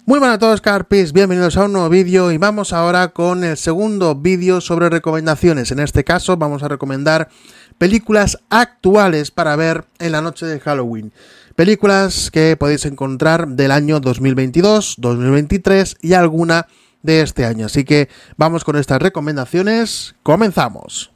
Muy buenas a todos, Carpis, bienvenidos a un nuevo vídeo y vamos ahora con el segundo vídeo sobre recomendaciones. En este caso vamos a recomendar películas actuales para ver en la noche de Halloween. Películas que podéis encontrar del año 2022, 2023 y alguna de este año. Así que vamos con estas recomendaciones, comenzamos.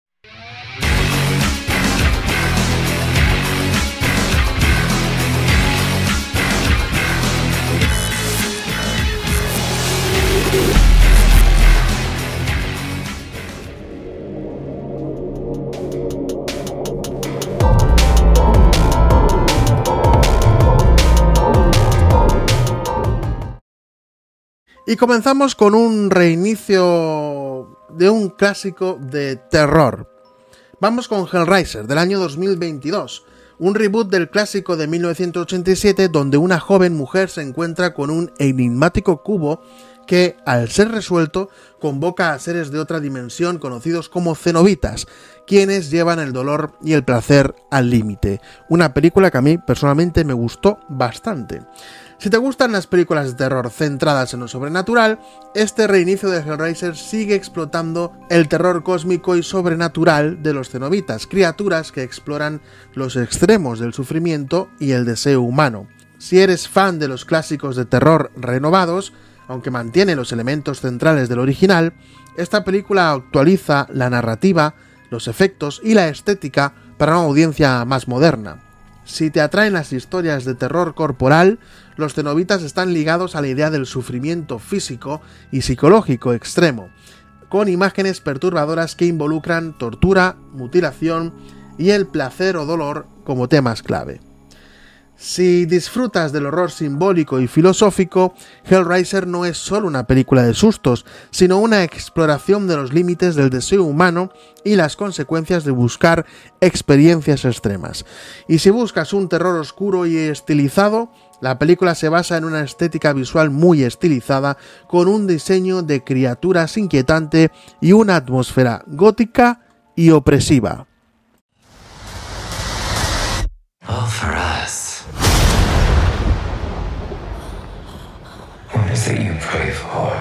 Y comenzamos con un reinicio de un clásico de terror. Vamos con Hellraiser, del año 2022, un reboot del clásico de 1987 donde una joven mujer se encuentra con un enigmático cubo que, al ser resuelto, convoca a seres de otra dimensión conocidos como cenobitas, quienes llevan el dolor y el placer al límite. Una película que a mí personalmente me gustó bastante. Si te gustan las películas de terror centradas en lo sobrenatural, este reinicio de Hellraiser sigue explotando el terror cósmico y sobrenatural de los cenobitas, criaturas que exploran los extremos del sufrimiento y el deseo humano. Si eres fan de los clásicos de terror renovados, aunque mantiene los elementos centrales del original, esta película actualiza la narrativa, los efectos y la estética para una audiencia más moderna. Si te atraen las historias de terror corporal, los cenobitas están ligados a la idea del sufrimiento físico y psicológico extremo, con imágenes perturbadoras que involucran tortura, mutilación y el placer o dolor como temas clave. Si disfrutas del horror simbólico y filosófico, Hellraiser no es solo una película de sustos, sino una exploración de los límites del deseo humano y las consecuencias de buscar experiencias extremas. Y si buscas un terror oscuro y estilizado, la película se basa en una estética visual muy estilizada, con un diseño de criaturas inquietante y una atmósfera gótica y opresiva. All for us. What is it you pray for?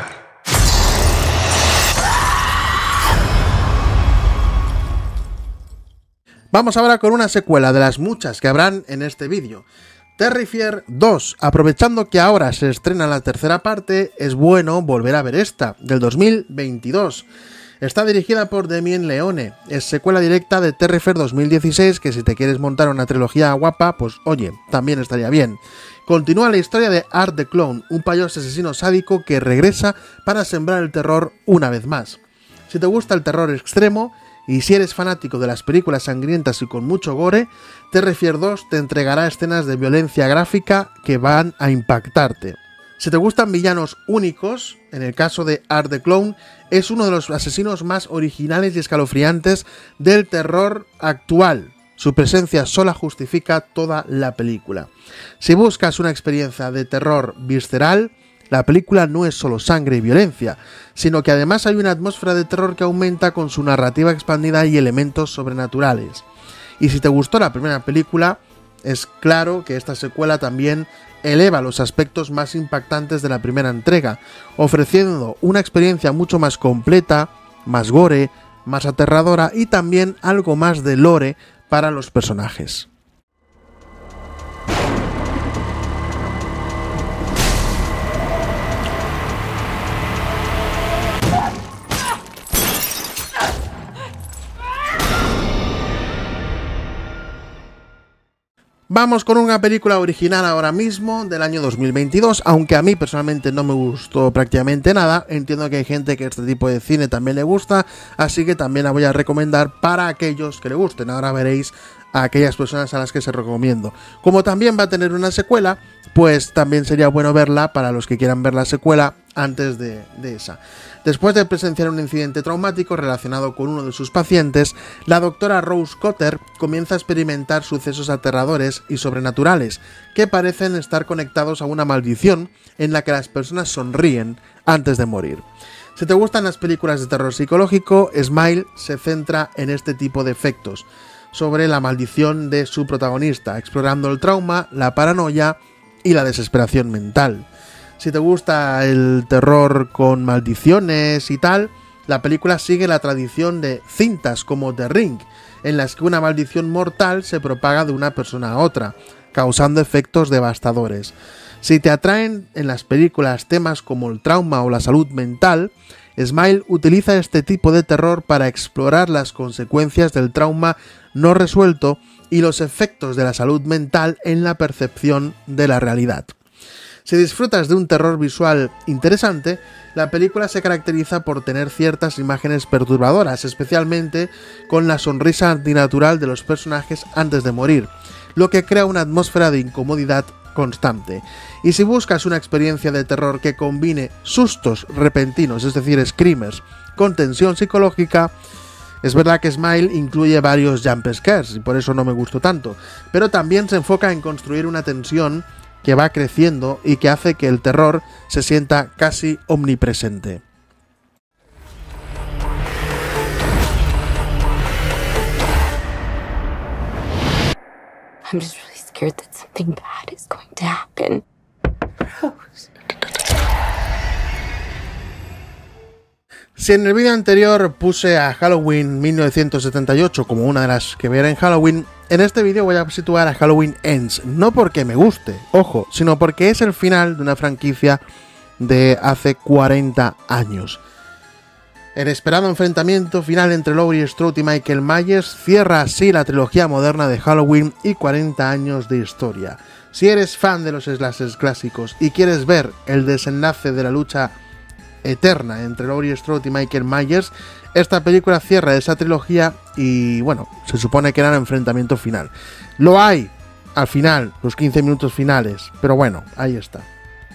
Vamos ahora con una secuela de las muchas que habrán en este vídeo. Terrifier 2. Aprovechando que ahora se estrena la tercera parte, es bueno volver a ver esta, del 2022. Está dirigida por Damien Leone, es secuela directa de Terrifier 2016, que si te quieres montar una trilogía guapa, pues oye, también estaría bien. Continúa la historia de Art the Clown, un payaso asesino sádico que regresa para sembrar el terror una vez más. Si te gusta el terror extremo, y si eres fanático de las películas sangrientas y con mucho gore, Terrifier 2 te entregará escenas de violencia gráfica que van a impactarte. Si te gustan villanos únicos, en el caso de Art the Clown, es uno de los asesinos más originales y escalofriantes del terror actual. Su presencia sola justifica toda la película. Si buscas una experiencia de terror visceral, la película no es solo sangre y violencia, sino que además hay una atmósfera de terror que aumenta con su narrativa expandida y elementos sobrenaturales. Y si te gustó la primera película, es claro que esta secuela también eleva los aspectos más impactantes de la primera entrega, ofreciendo una experiencia mucho más completa, más gore, más aterradora y también algo más de lore para los personajes. Vamos con una película original ahora mismo del año 2022, aunque a mí personalmente no me gustó prácticamente nada. Entiendo que hay gente que este tipo de cine también le gusta, así que también la voy a recomendar para aquellos que le gusten. Ahora veréis a aquellas personas a las que se recomiendo. Como también va a tener una secuela, pues también sería bueno verla para los que quieran ver la secuela antes de esa. Después de presenciar un incidente traumático relacionado con uno de sus pacientes, la doctora Rose Cotter comienza a experimentar sucesos aterradores y sobrenaturales que parecen estar conectados a una maldición en la que las personas sonríen antes de morir. Si te gustan las películas de terror psicológico, Smile se centra en este tipo de efectos sobre la maldición de su protagonista, explorando el trauma, la paranoia y la desesperación mental. Si te gusta el terror con maldiciones y tal, la película sigue la tradición de cintas como The Ring, en las que una maldición mortal se propaga de una persona a otra, causando efectos devastadores. Si te atraen en las películas temas como el trauma o la salud mental, Smile utiliza este tipo de terror para explorar las consecuencias del trauma no resuelto y los efectos de la salud mental en la percepción de la realidad. Si disfrutas de un terror visual interesante, la película se caracteriza por tener ciertas imágenes perturbadoras, especialmente con la sonrisa antinatural de los personajes antes de morir, lo que crea una atmósfera de incomodidad constante. Y si buscas una experiencia de terror que combine sustos repentinos, es decir, screamers, con tensión psicológica, es verdad que Smile incluye varios jump scares y por eso no me gustó tanto, pero también se enfoca en construir una tensión que va creciendo y que hace que el terror se sienta casi omnipresente. I'm just really scared that something bad is going to happen. Rose. Si en el vídeo anterior puse a Halloween 1978 como una de las que ver en Halloween, en este vídeo voy a situar a Halloween Ends, no porque me guste, ojo, sino porque es el final de una franquicia de hace 40 años. El esperado enfrentamiento final entre Laurie Strode y Michael Myers cierra así la trilogía moderna de Halloween y 40 años de historia. Si eres fan de los slashers clásicos y quieres ver el desenlace de la lucha eterna entre Laurie Strode y Michael Myers, esta película cierra esa trilogía y bueno, se supone que era el enfrentamiento final. Lo hay al final, los 15 minutos finales, pero bueno, ahí está.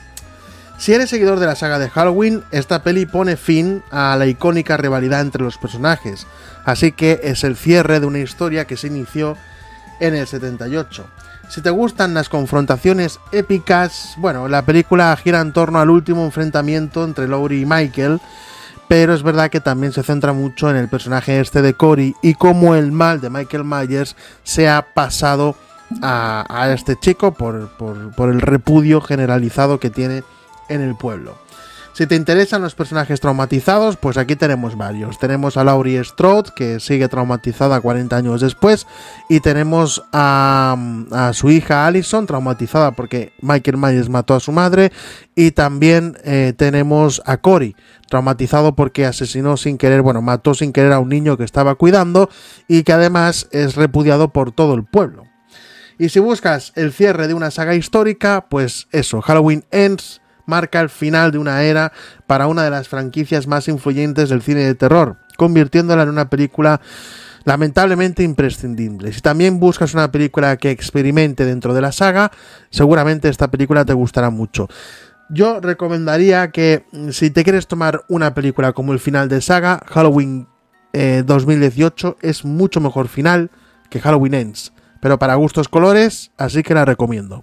Si eres seguidor de la saga de Halloween, esta peli pone fin a la icónica rivalidad entre los personajes, así que es el cierre de una historia que se inició en el 78. Si te gustan las confrontaciones épicas, bueno, la película gira en torno al último enfrentamiento entre Laurie y Michael, pero es verdad que también se centra mucho en el personaje este de Corey y cómo el mal de Michael Myers se ha pasado a este chico por el repudio generalizado que tiene en el pueblo. Si te interesan los personajes traumatizados, pues aquí tenemos varios. Tenemos a Laurie Strode, que sigue traumatizada 40 años después, y tenemos a su hija Allison, traumatizada porque Michael Myers mató a su madre, y también tenemos a Corey, traumatizado porque asesinó sin querer, bueno, mató sin querer a un niño que estaba cuidando, y que además es repudiado por todo el pueblo. Y si buscas el cierre de una saga histórica, pues eso, Halloween Ends marca el final de una era para una de las franquicias más influyentes del cine de terror, convirtiéndola en una película lamentablemente imprescindible. Si también buscas una película que experimente dentro de la saga, seguramente esta película te gustará mucho. Yo recomendaría que si te quieres tomar una película como el final de saga, Halloween 2018 es mucho mejor final que Halloween Ends, pero para gustos colores, así que la recomiendo.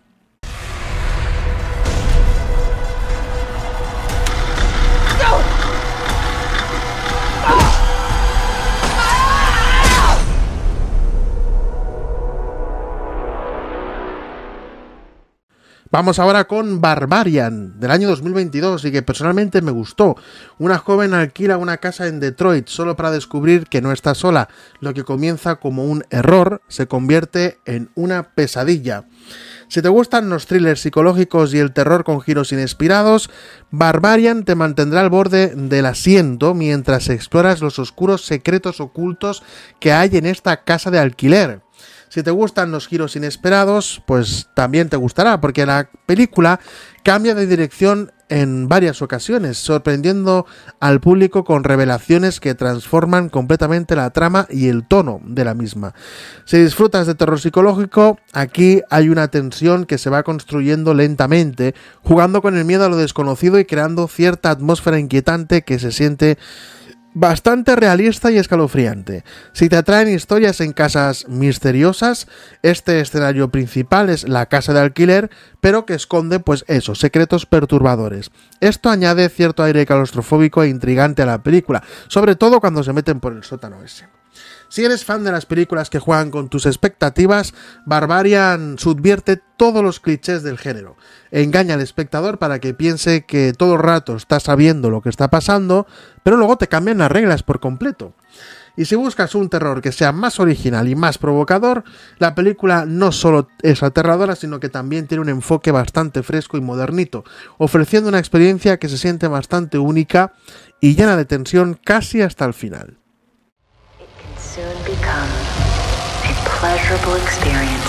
Vamos ahora con Barbarian, del año 2022, y que personalmente me gustó. Una joven alquila una casa en Detroit solo para descubrir que no está sola. Lo que comienza como un error se convierte en una pesadilla. Si te gustan los thrillers psicológicos y el terror con giros inesperados, Barbarian te mantendrá al borde del asiento mientras exploras los oscuros secretos ocultos que hay en esta casa de alquiler. Si te gustan los giros inesperados, pues también te gustará, porque la película cambia de dirección en varias ocasiones, sorprendiendo al público con revelaciones que transforman completamente la trama y el tono de la misma. Si disfrutas de terror psicológico, aquí hay una tensión que se va construyendo lentamente, jugando con el miedo a lo desconocido y creando cierta atmósfera inquietante que se siente bastante realista y escalofriante. Si te atraen historias en casas misteriosas, este escenario principal es la casa de alquiler, pero que esconde, pues eso, secretos perturbadores. Esto añade cierto aire claustrofóbico e intrigante a la película, sobre todo cuando se meten por el sótano ese. Si eres fan de las películas que juegan con tus expectativas, Barbarian subvierte todos los clichés del género. Engaña al espectador para que piense que todo el rato está sabiendo lo que está pasando, pero luego te cambian las reglas por completo. Y si buscas un terror que sea más original y más provocador, la película no solo es aterradora, sino que también tiene un enfoque bastante fresco y modernito, ofreciendo una experiencia que se siente bastante única y llena de tensión casi hasta el final. Soon become a pleasurable experience.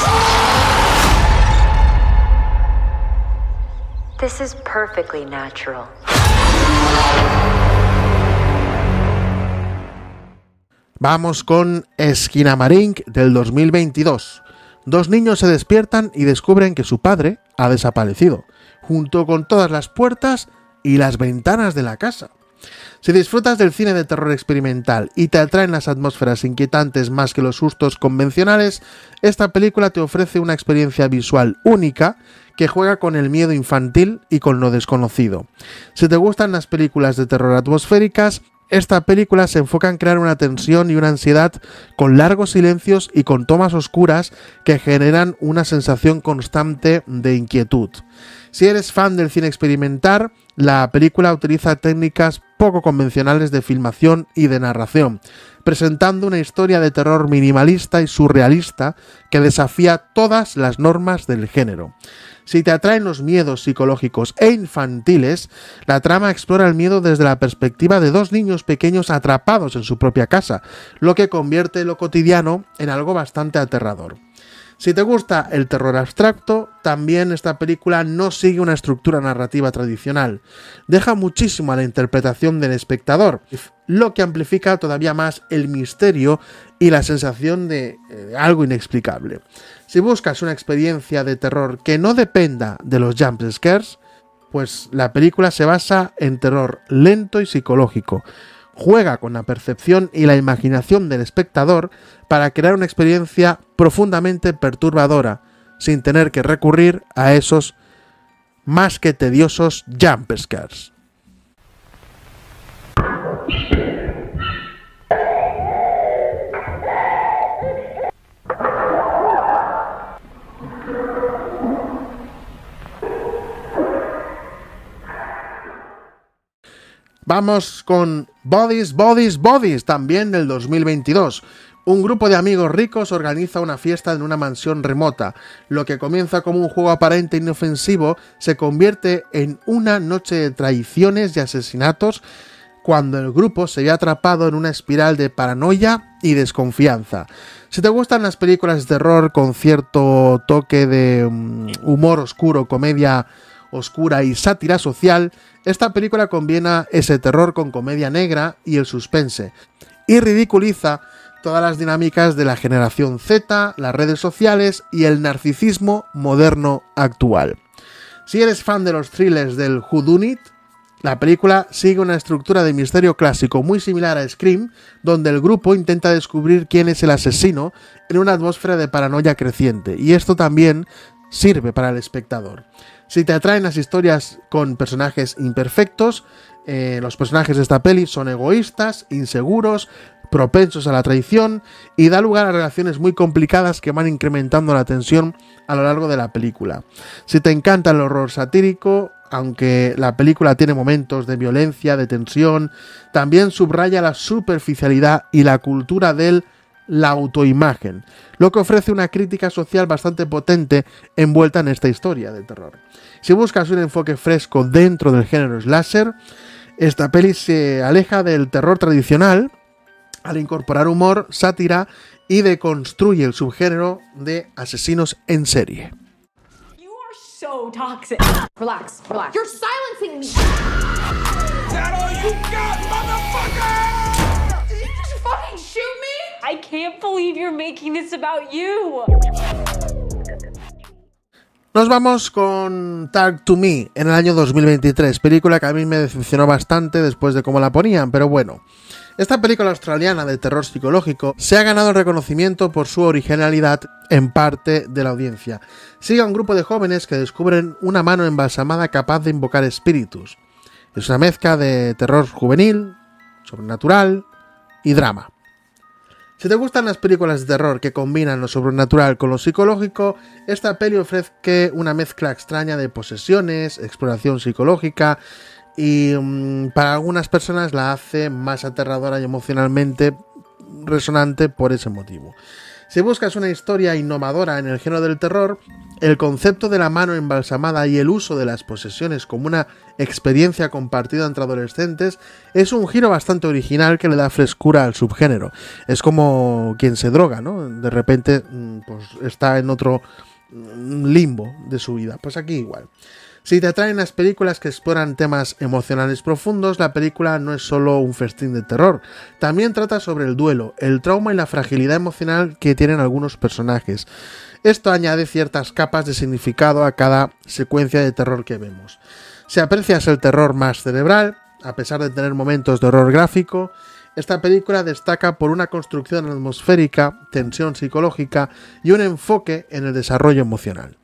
This is perfectly natural. Vamos con Skinamarink del 2022. Dos niños se despiertan y descubren que su padre ha desaparecido, junto con todas las puertas y las ventanas de la casa. Si disfrutas del cine de terror experimental y te atraen las atmósferas inquietantes más que los sustos convencionales, esta película te ofrece una experiencia visual única que juega con el miedo infantil y con lo desconocido. Si te gustan las películas de terror atmosféricas, esta película se enfoca en crear una tensión y una ansiedad con largos silencios y con tomas oscuras que generan una sensación constante de inquietud. Si eres fan del cine experimental, la película utiliza técnicas poco convencionales de filmación y de narración, presentando una historia de terror minimalista y surrealista que desafía todas las normas del género. Si te atraen los miedos psicológicos e infantiles, la trama explora el miedo desde la perspectiva de dos niños pequeños atrapados en su propia casa, lo que convierte lo cotidiano en algo bastante aterrador. Si te gusta el terror abstracto, también esta película no sigue una estructura narrativa tradicional. Deja muchísimo a la interpretación del espectador, lo que amplifica todavía más el misterio y la sensación de algo inexplicable. Si buscas una experiencia de terror que no dependa de los jump scares, pues la película se basa en terror lento y psicológico. Juega con la percepción y la imaginación del espectador para crear una experiencia profundamente perturbadora, sin tener que recurrir a esos más que tediosos jump scares. Vamos con Bodies, Bodies, Bodies, también del 2022. Un grupo de amigos ricos organiza una fiesta en una mansión remota. Lo que comienza como un juego aparente e inofensivo se convierte en una noche de traiciones y asesinatos cuando el grupo se ve atrapado en una espiral de paranoia y desconfianza. Si te gustan las películas de terror con cierto toque de humor oscuro, comedia oscura y sátira social, esta película combina ese terror con comedia negra y el suspense, y ridiculiza todas las dinámicas de la generación Z, las redes sociales y el narcisismo moderno actual. Si eres fan de los thrillers del whodunit, la película sigue una estructura de misterio clásico muy similar a Scream, donde el grupo intenta descubrir quién es el asesino en una atmósfera de paranoia creciente, y esto también sirve para el espectador. Si te atraen las historias con personajes imperfectos, los personajes de esta peli son egoístas, inseguros, propensos a la traición y da lugar a relaciones muy complicadas que van incrementando la tensión a lo largo de la película. Si te encanta el horror satírico, aunque la película tiene momentos de violencia, de tensión, también subraya la superficialidad y la cultura de la autoimagen, lo que ofrece una crítica social bastante potente envuelta en esta historia de terror. Si buscas un enfoque fresco dentro del género slasher, esta peli se aleja del terror tradicional al incorporar humor, sátira y deconstruye el subgénero de asesinos en serie. You are so toxic. Relax, relax. You're silencing me. That all you got, motherfucker? Did you just fucking shoot me? I can't believe you're making this about you. Nos vamos con Talk to Me en el año 2023, película que a mí me decepcionó bastante después de cómo la ponían, pero bueno. Esta película australiana de terror psicológico se ha ganado el reconocimiento por su originalidad en parte de la audiencia. Sigue a un grupo de jóvenes que descubren una mano embalsamada capaz de invocar espíritus. Es una mezcla de terror juvenil, sobrenatural y drama. Si te gustan las películas de terror que combinan lo sobrenatural con lo psicológico, esta peli ofrece una mezcla extraña de posesiones, exploración psicológica y para algunas personas la hace más aterradora y emocionalmente resonante por ese motivo. Si buscas una historia innovadora en el género del terror, el concepto de la mano embalsamada y el uso de las posesiones como una experiencia compartida entre adolescentes es un giro bastante original que le da frescura al subgénero. Es como quien se droga, ¿no? De repente pues está en otro limbo de su vida. Pues aquí igual. Si te atraen las películas que exploran temas emocionales profundos, la película no es solo un festín de terror, también trata sobre el duelo, el trauma y la fragilidad emocional que tienen algunos personajes. Esto añade ciertas capas de significado a cada secuencia de terror que vemos. Si aprecias el terror más cerebral, a pesar de tener momentos de horror gráfico, esta película destaca por una construcción atmosférica, tensión psicológica y un enfoque en el desarrollo emocional.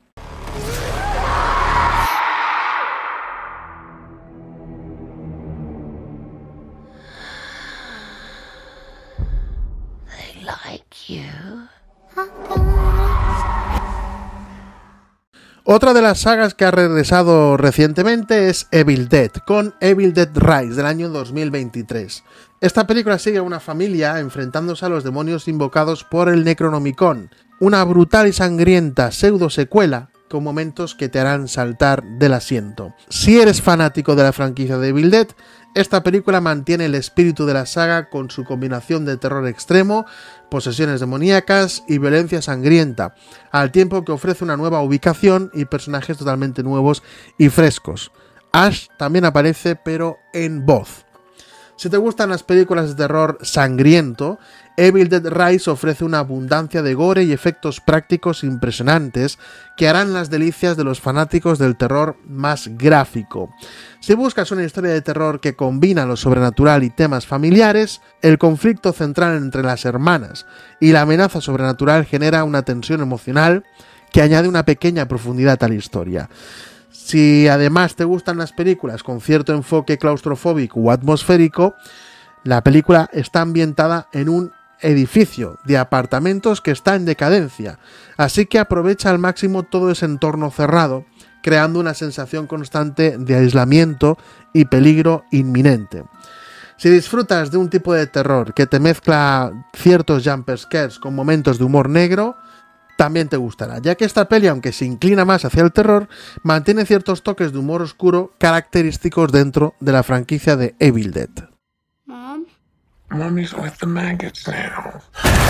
Otra de las sagas que ha regresado recientemente es Evil Dead, con Evil Dead Rise del año 2023. Esta película sigue a una familia enfrentándose a los demonios invocados por el Necronomicon, una brutal y sangrienta pseudo secuela con momentos que te harán saltar del asiento. Si eres fanático de la franquicia de Evil Dead, esta película mantiene el espíritu de la saga con su combinación de terror extremo, posesiones demoníacas y violencia sangrienta, al tiempo que ofrece una nueva ubicación y personajes totalmente nuevos y frescos. Ash también aparece, pero en voz. Si te gustan las películas de terror sangriento, Evil Dead Rise ofrece una abundancia de gore y efectos prácticos impresionantes que harán las delicias de los fanáticos del terror más gráfico. Si buscas una historia de terror que combina lo sobrenatural y temas familiares, el conflicto central entre las hermanas y la amenaza sobrenatural genera una tensión emocional que añade una pequeña profundidad a la historia. Si además te gustan las películas con cierto enfoque claustrofóbico o atmosférico, la película está ambientada en un edificio de apartamentos que está en decadencia, así que aprovecha al máximo todo ese entorno cerrado, creando una sensación constante de aislamiento y peligro inminente. Si disfrutas de un tipo de terror que te mezcla ciertos jump scares con momentos de humor negro, también te gustará, ya que esta peli, aunque se inclina más hacia el terror, mantiene ciertos toques de humor oscuro característicos dentro de la franquicia de Evil Dead. Mom? Mommy's with the maggots now.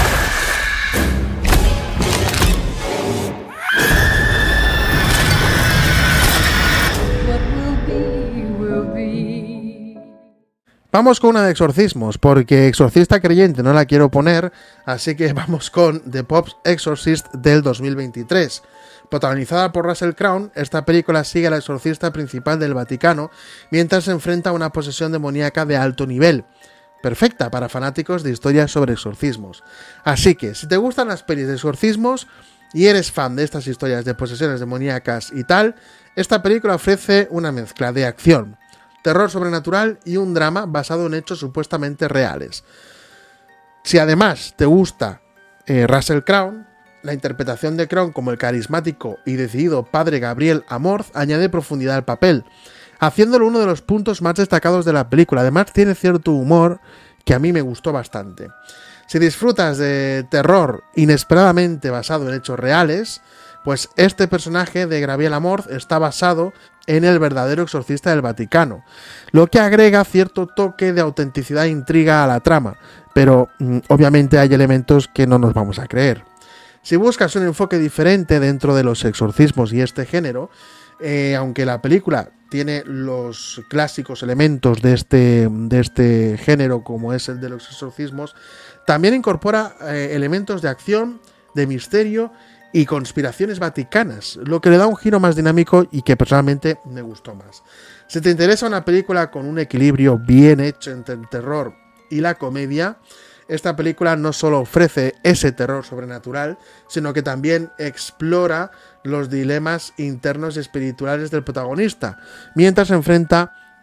Vamos con una de exorcismos, porque Exorcista Creyente no la quiero poner, así que vamos con The Pope's Exorcist del 2023. Protagonizada por Russell Crowe, esta película sigue al exorcista principal del Vaticano mientras se enfrenta a una posesión demoníaca de alto nivel, perfecta para fanáticos de historias sobre exorcismos. Así que, si te gustan las pelis de exorcismos y eres fan de estas historias de posesiones demoníacas y tal, esta película ofrece una mezcla de acción, terror sobrenatural y un drama basado en hechos supuestamente reales. Si además te gusta Russell Crowe, la interpretación de Crowe como el carismático y decidido padre Gabriel Amorth añade profundidad al papel, haciéndolo uno de los puntos más destacados de la película. Además tiene cierto humor que a mí me gustó bastante. Si disfrutas de terror inesperadamente basado en hechos reales, pues este personaje de Gabriel Amorth está basado en el verdadero exorcista del Vaticano, lo que agrega cierto toque de autenticidad e intriga a la trama, pero obviamente hay elementos que no nos vamos a creer. Si buscas un enfoque diferente dentro de los exorcismos y este género, aunque la película tiene los clásicos elementos de este género como es el de los exorcismos, también incorpora elementos de acción, de misterio y conspiraciones vaticanas, lo que le da un giro más dinámico y que personalmente me gustó más. Si te interesa una película con un equilibrio bien hecho entre el terror y la comedia, esta película no solo ofrece ese terror sobrenatural, sino que también explora los dilemas internos y espirituales del protagonista, mientras se enfrenta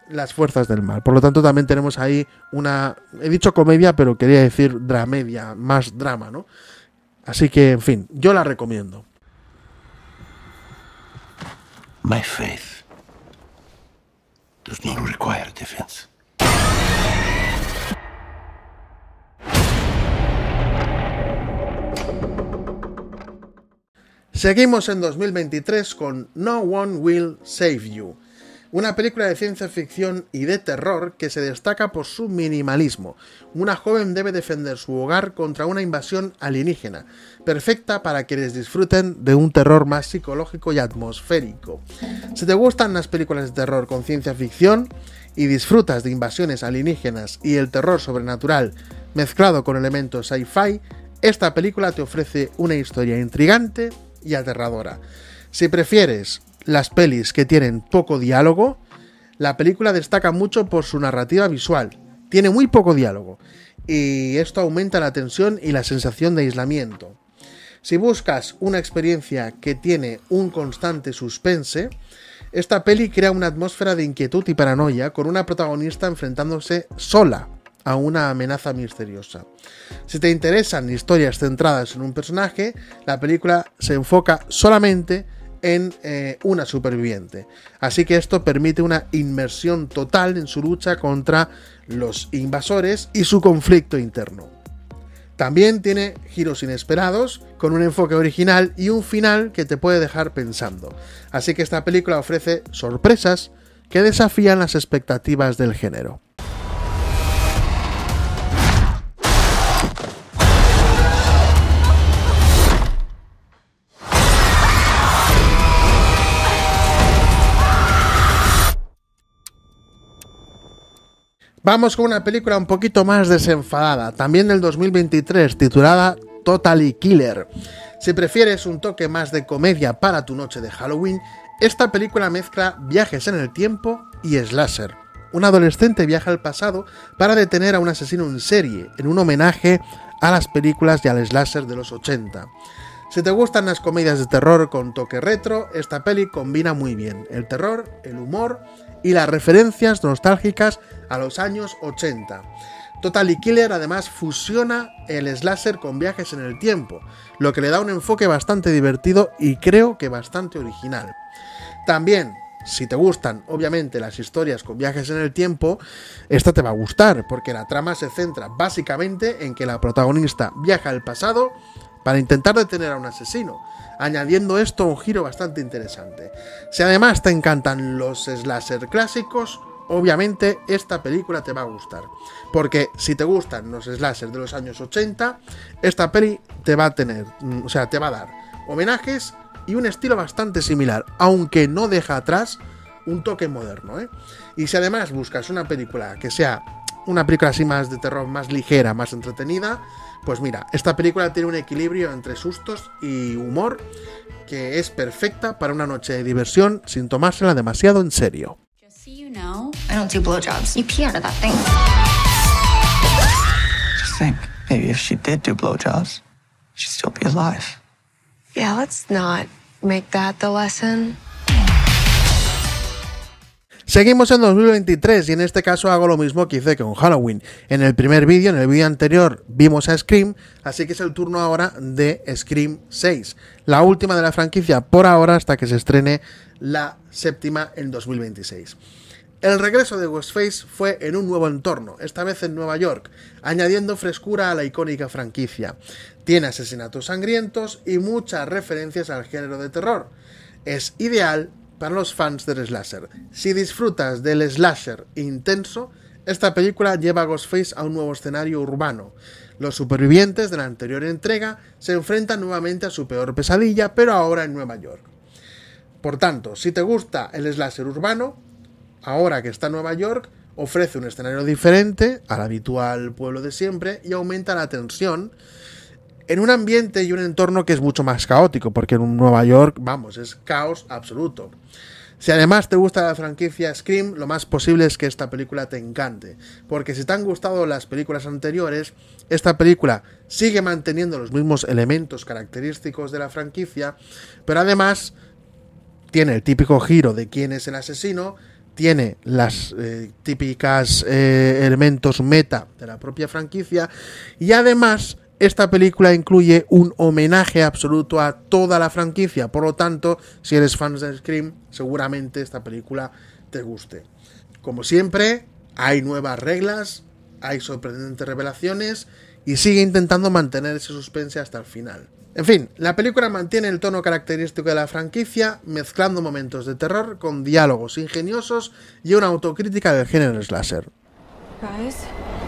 las fuerzas del mal. Por lo tanto, también tenemos ahí una... He dicho comedia, pero quería decir dramedia, más drama, ¿no? Así que, en fin, yo la recomiendo. My faith does not require defense. Seguimos en 2023 con No One Will Save You, una película de ciencia ficción y de terror que se destaca por su minimalismo. Una joven debe defender su hogar contra una invasión alienígena, perfecta para quienes disfruten de un terror más psicológico y atmosférico. Si te gustan las películas de terror con ciencia ficción y disfrutas de invasiones alienígenas y el terror sobrenatural mezclado con elementos sci-fi, esta película te ofrece una historia intrigante y aterradora. Si prefieres las pelis que tienen poco diálogo, la película destaca mucho por su narrativa visual. Tiene muy poco diálogo y esto aumenta la tensión y la sensación de aislamiento. Si buscas una experiencia que tiene un constante suspense, esta peli crea una atmósfera de inquietud y paranoia con una protagonista enfrentándose sola a una amenaza misteriosa. Si te interesan historias centradas en un personaje, la película se enfoca solamente en una superviviente. Así que esto permite una inmersión total en su lucha contra los invasores y su conflicto interno. También tiene giros inesperados, con un enfoque original y un final que te puede dejar pensando. Así que esta película ofrece sorpresas que desafían las expectativas del género. Vamos con una película un poquito más desenfadada, también del 2023, titulada Totally Killer. Si prefieres un toque más de comedia para tu noche de Halloween, esta película mezcla viajes en el tiempo y slasher. Un adolescente viaja al pasado para detener a un asesino en serie, en un homenaje a las películas y al slasher de los 80. Si te gustan las comedias de terror con toque retro, esta peli combina muy bien el terror, el humor y las referencias nostálgicas a los años 80. Totally Killer además fusiona el slasher con viajes en el tiempo, lo que le da un enfoque bastante divertido y creo que bastante original. También, si te gustan obviamente las historias con viajes en el tiempo, esta te va a gustar, porque la trama se centra básicamente en que la protagonista viaja al pasado para intentar detener a un asesino, añadiendo esto un giro bastante interesante. Si además te encantan los slasher clásicos, obviamente esta película te va a gustar, porque si te gustan los slasher de los años 80, esta peli te va a te va a dar homenajes y un estilo bastante similar, aunque no deja atrás un toque moderno, ¿eh? Y si además buscas una película que sea una película así más de terror, más ligera, más entretenida, pues mira, esta película tiene un equilibrio entre sustos y humor que es perfecta para una noche de diversión sin tomársela demasiado en serio. Just so you know, I don't do blowjobs. You pee out of that thing. Just think, maybe if she did do blowjobs, she'd still be alive. Yeah, let's not make that the lesson. Seguimos en 2023 y en este caso hago lo mismo que hice con Halloween. En el primer vídeo, en el vídeo anterior, vimos a Scream, así que es el turno ahora de Scream 6, la última de la franquicia por ahora hasta que se estrene la séptima en 2026. El regreso de Ghostface fue en un nuevo entorno, esta vez en Nueva York, añadiendo frescura a la icónica franquicia. Tiene asesinatos sangrientos y muchas referencias al género de terror. Es ideal para los fans del slasher. Si disfrutas del slasher intenso, esta película lleva a Ghostface a un nuevo escenario urbano. Los supervivientes de la anterior entrega se enfrentan nuevamente a su peor pesadilla, pero ahora en Nueva York. Por tanto, si te gusta el slasher urbano, ahora que está en Nueva York, ofrece un escenario diferente al habitual pueblo de siempre y aumenta la tensión en un ambiente y un entorno que es mucho más caótico, porque en Nueva York, vamos, es caos absoluto. Si además te gusta la franquicia Scream, lo más posible es que esta película te encante, porque si te han gustado las películas anteriores, esta película sigue manteniendo los mismos elementos característicos de la franquicia, pero además tiene el típico giro de quién es el asesino, tiene las típicas elementos meta de la propia franquicia, y además esta película incluye un homenaje absoluto a toda la franquicia. Por lo tanto, si eres fan de Scream, seguramente esta película te guste. Como siempre, hay nuevas reglas, hay sorprendentes revelaciones y sigue intentando mantener ese suspense hasta el final. En fin, la película mantiene el tono característico de la franquicia, mezclando momentos de terror con diálogos ingeniosos y una autocrítica del género slasher. Guys?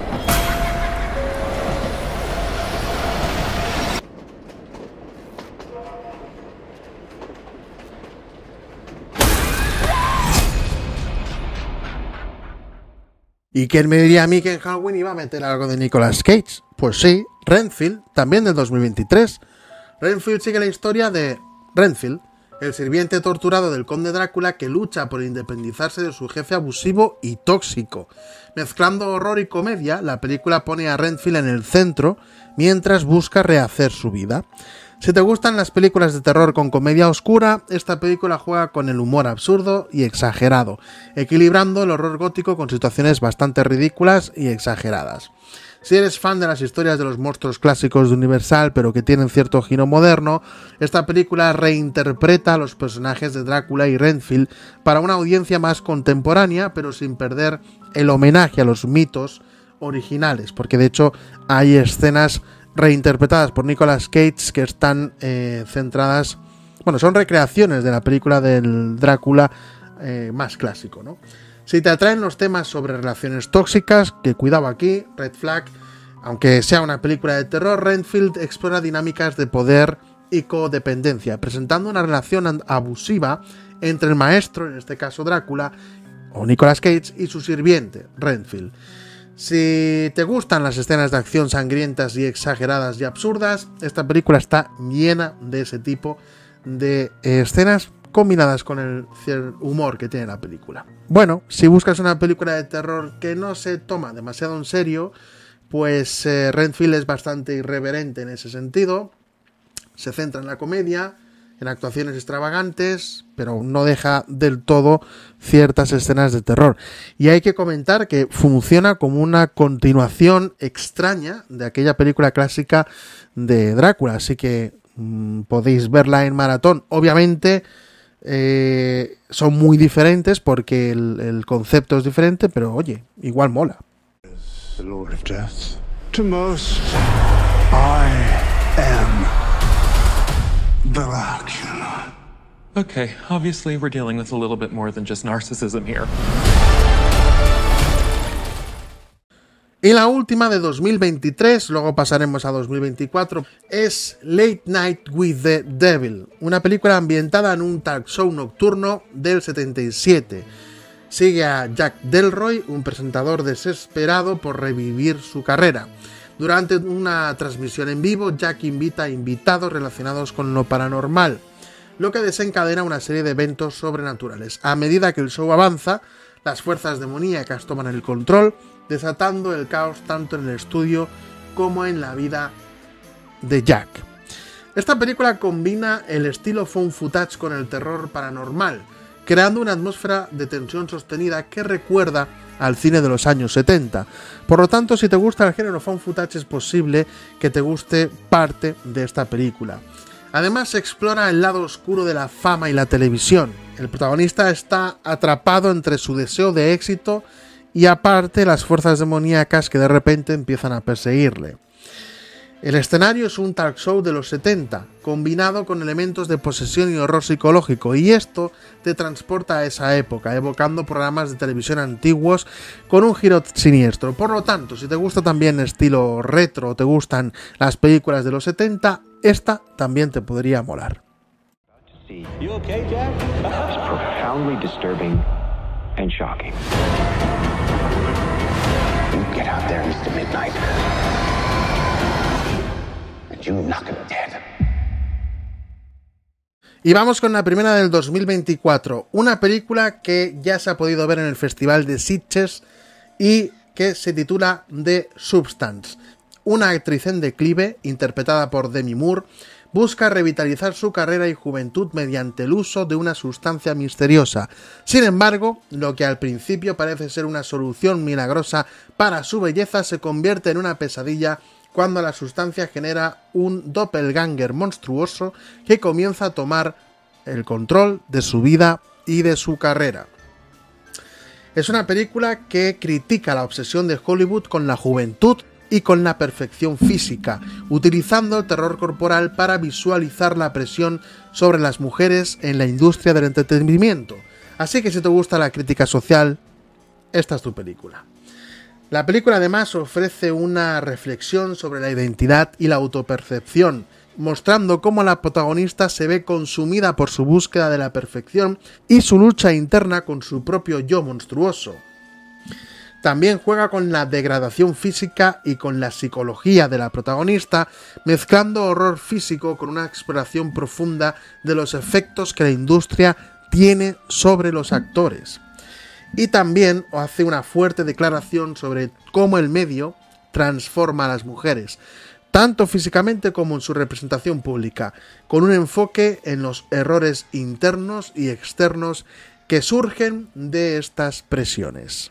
¿Y quién me diría a mí que en Halloween iba a meter algo de Nicolas Cage? Pues sí, Renfield, también del 2023. Renfield sigue la historia de Renfield, el sirviente torturado del conde Drácula que lucha por independizarse de su jefe abusivo y tóxico. Mezclando horror y comedia, la película pone a Renfield en el centro mientras busca rehacer su vida. Si te gustan las películas de terror con comedia oscura, esta película juega con el humor absurdo y exagerado, equilibrando el horror gótico con situaciones bastante ridículas y exageradas. Si eres fan de las historias de los monstruos clásicos de Universal, pero que tienen cierto giro moderno, esta película reinterpreta a los personajes de Drácula y Renfield para una audiencia más contemporánea, pero sin perder el homenaje a los mitos originales, porque de hecho hay escenas reinterpretadas por Nicolas Cage que están centradas, bueno, son recreaciones de la película del Drácula más clásico, ¿no? Si te atraen los temas sobre relaciones tóxicas, que cuidado aquí, red flag, aunque sea una película de terror, Renfield explora dinámicas de poder y codependencia, presentando una relación abusiva entre el maestro, en este caso Drácula, o Nicolas Cage, y su sirviente, Renfield. Si te gustan las escenas de acción sangrientas y exageradas y absurdas, esta película está llena de ese tipo de escenas combinadas con el humor que tiene la película. Bueno, si buscas una película de terror que no se toma demasiado en serio, pues Renfield es bastante irreverente en ese sentido. Se centra en la comedia, en actuaciones extravagantes, pero no deja del todo ciertas escenas de terror. Y hay que comentar que funciona como una continuación extraña de aquella película clásica de Drácula, así que podéis verla en maratón. Obviamente son muy diferentes porque el concepto es diferente, pero oye, igual mola. The Lord of Death. To most, I am Dracula. Okay, obviously we're dealing with a little bit more than just narcissism here. Y la última de 2023, luego pasaremos a 2024, es Late Night with the Devil, una película ambientada en un talk show nocturno del 77. Sigue a Jack Delroy, un presentador desesperado por revivir su carrera. Durante una transmisión en vivo, Jack invita a invitados relacionados con lo paranormal, lo que desencadena una serie de eventos sobrenaturales. A medida que el show avanza, las fuerzas demoníacas toman el control, desatando el caos tanto en el estudio como en la vida de Jack. Esta película combina el estilo found footage con el terror paranormal, creando una atmósfera de tensión sostenida que recuerda al cine de los años 70. Por lo tanto, si te gusta el género found footage, es posible que te guste parte de esta película. Además, se explora el lado oscuro de la fama y la televisión. El protagonista está atrapado entre su deseo de éxito y aparte las fuerzas demoníacas que de repente empiezan a perseguirle. El escenario es un talk show de los 70, combinado con elementos de posesión y horror psicológico, y esto te transporta a esa época, evocando programas de televisión antiguos con un giro siniestro. Por lo tanto, si te gusta también el estilo retro o te gustan las películas de los 70, esta también te podría molar. You okay, Jack? It's profoundly disturbing and shocking. You get out there, Mr. Midnight. You knock him dead. Y vamos con la primera del 2024, una película que ya se ha podido ver en el Festival de Sitges y que se titula The Substance. Una actriz en declive, interpretada por Demi Moore, busca revitalizar su carrera y juventud mediante el uso de una sustancia misteriosa. Sin embargo, lo que al principio parece ser una solución milagrosa para su belleza se convierte en una pesadilla cuando la sustancia genera un doppelganger monstruoso que comienza a tomar el control de su vida y de su carrera. Es una película que critica la obsesión de Hollywood con la juventud y con la perfección física, utilizando el terror corporal para visualizar la presión sobre las mujeres en la industria del entretenimiento. Así que si te gusta la crítica social, esta es tu película. La película además ofrece una reflexión sobre la identidad y la autopercepción, mostrando cómo la protagonista se ve consumida por su búsqueda de la perfección y su lucha interna con su propio yo monstruoso. También juega con la degradación física y con la psicología de la protagonista, mezclando horror físico con una exploración profunda de los efectos que la industria tiene sobre los actores. Y también hace una fuerte declaración sobre cómo el medio transforma a las mujeres, tanto físicamente como en su representación pública, con un enfoque en los errores internos y externos que surgen de estas presiones.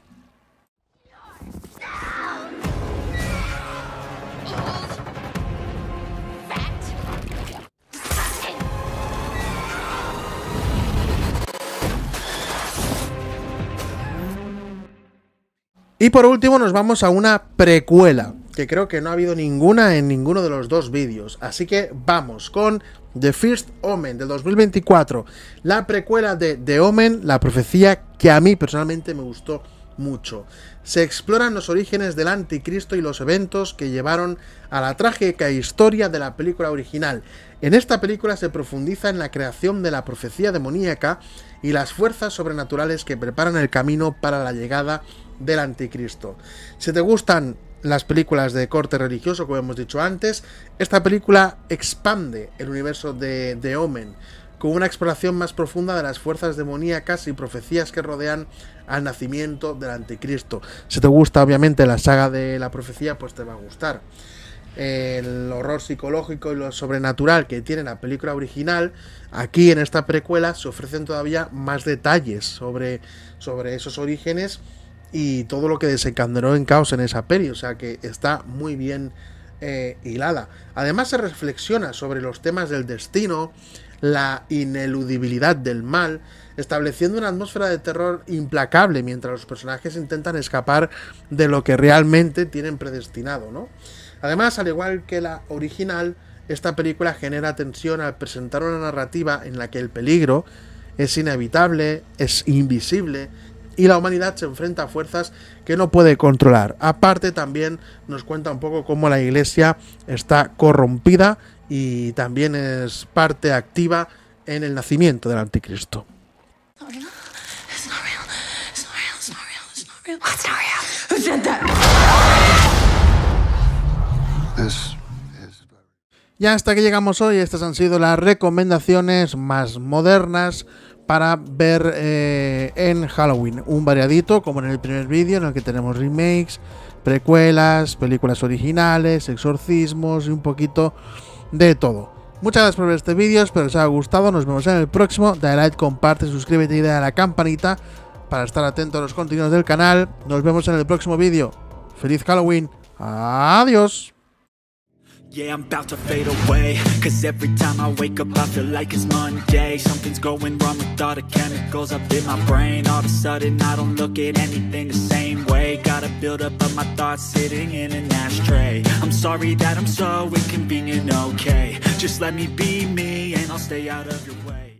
Y por último nos vamos a una precuela, que creo que no ha habido ninguna en ninguno de los dos vídeos. Así que vamos con The First Omen del 2024, la precuela de The Omen, la profecía, que a mí personalmente me gustó mucho. Se exploran los orígenes del anticristo y los eventos que llevaron a la trágica historia de la película original. En esta película se profundiza en la creación de la profecía demoníaca y las fuerzas sobrenaturales que preparan el camino para la llegada del anticristo. Si te gustan las películas de corte religioso, como hemos dicho antes, esta película expande el universo de The Omen con una exploración más profunda de las fuerzas demoníacas y profecías que rodean al nacimiento del anticristo. Si te gusta obviamente la saga de la profecía, pues te va a gustar. El horror psicológico y lo sobrenatural que tiene la película original, aquí en esta precuela se ofrecen todavía más detalles sobre esos orígenes y todo lo que desencadenó en caos en esa peli, o sea que está muy bien hilada. Además se reflexiona sobre los temas del destino, la ineludibilidad del mal, estableciendo una atmósfera de terror implacable mientras los personajes intentan escapar de lo que realmente tienen predestinado, ¿no? Además, al igual que la original, esta película genera tensión al presentar una narrativa en la que el peligro es inevitable, es invisible, y la humanidad se enfrenta a fuerzas que no puede controlar. Aparte, también nos cuenta un poco cómo la iglesia está corrompida y también es parte activa en el nacimiento del anticristo. Y hasta que llegamos hoy, estas han sido las recomendaciones más modernas para ver en Halloween. Un variadito, como en el primer vídeo, en el que tenemos remakes, precuelas, películas originales, exorcismos y un poquito de todo. Muchas gracias por ver este vídeo, espero que os haya gustado. Nos vemos en el próximo. Dale like, comparte, suscríbete y dale a la campanita para estar atento a los contenidos del canal. Nos vemos en el próximo vídeo. ¡Feliz Halloween! ¡Adiós! Yeah, I'm about to fade away, cause every time I wake up I feel like it's Monday. Something's going wrong with all the chemicals up in my brain. All of a sudden I don't look at anything the same way. Gotta build up of my thoughts sitting in an ashtray. I'm sorry that I'm so inconvenient, okay. Just let me be me and I'll stay out of your way.